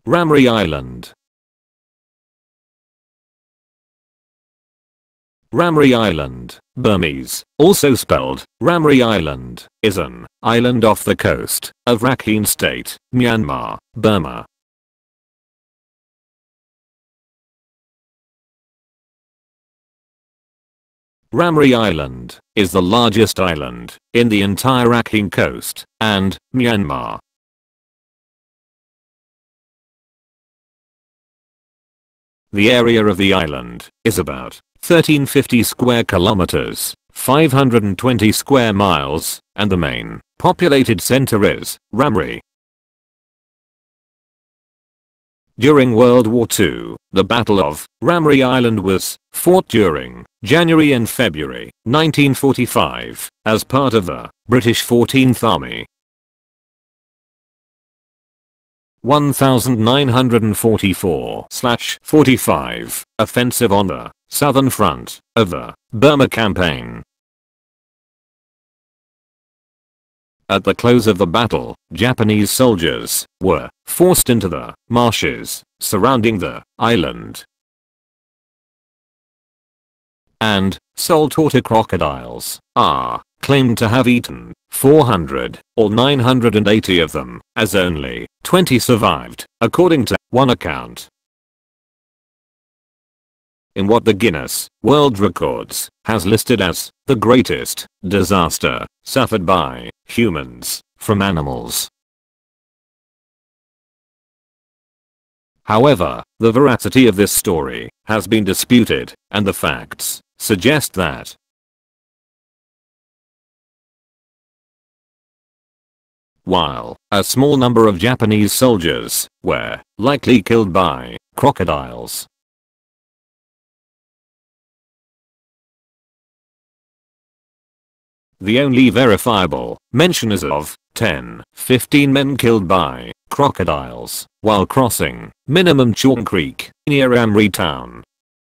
Ramri Island. Ramri Island, Burmese, also spelled Ramri Island, is an island off the coast of Rakhine State, Myanmar, Burma. Ramri Island is the largest island in the entire Rakhine coast and Myanmar. The area of the island is about 1350 square kilometers, 520 square miles, and the main populated center is Ramri. During World War II, the Battle of Ramri Island was fought during January and February 1945 as part of the British 14th Army. 1944/45 offensive on the southern front of the Burma campaign. At the close of the battle, Japanese soldiers were forced into the marshes surrounding the island, and saltwater crocodiles are claimed to have eaten 400 or 980 of them, as only 20 survived, according to one account. In what the Guinness World Records has listed as the greatest disaster suffered by humans from animals. However, the veracity of this story has been disputed, and the facts suggest that while a small number of Japanese soldiers were likely killed by crocodiles, the only verifiable mention is of 10-15 men killed by crocodiles while crossing Minimum Chong Creek near Ramri town.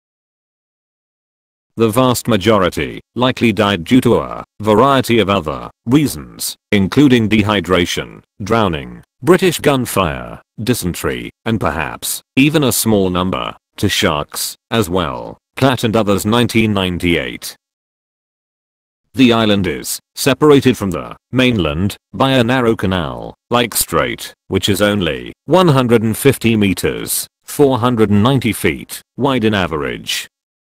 The vast majority likely died due to a variety of other reasons, including dehydration, drowning, British gunfire, dysentery, and perhaps even a small number to sharks as well. Platt and others 1998. The island is separated from the mainland by a narrow canal-like strait, which is only 150 meters, 490 feet, wide in average.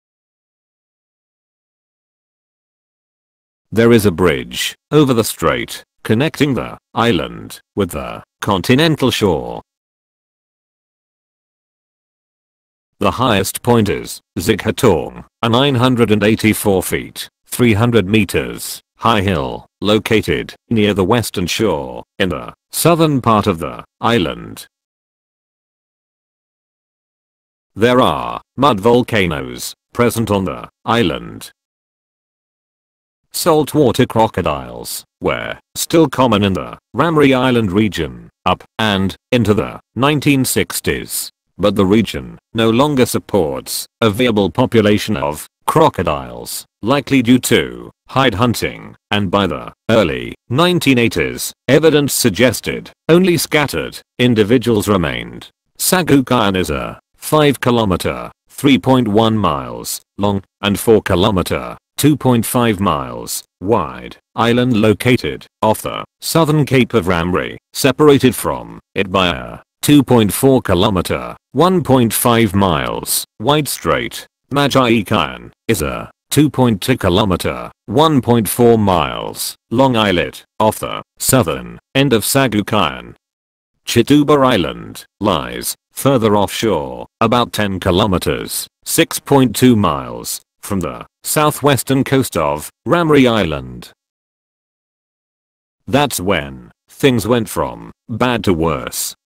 There is a bridge over the strait, connecting the island with the continental shore. The highest point is Zikhatong, a 984 feet, 300 meters, high hill, located near the western shore, in the southern part of the island. There are mud volcanoes present on the island. Saltwater crocodiles were still common in the Ramri Island region up and into the 1960s, but the region no longer supports a viable population of crocodiles, likely due to hide hunting, and by the early 1980s, evidence suggested only scattered individuals remained. Sagukayan is a 5-kilometer, 3.1 miles long, and 4-kilometer, 2.5 miles wide island located off the southern cape of Ramri, separated from it by a 2.4 kilometer, 1.5 miles wide strait. Majikayan is a 2.2 kilometer, 1.4 miles long islet off the southern end of Sagukayan. Chituba Island lies further offshore, about 10 kilometers, 6.2 miles from the southwestern coast of Ramri Island. That's when things went from bad to worse.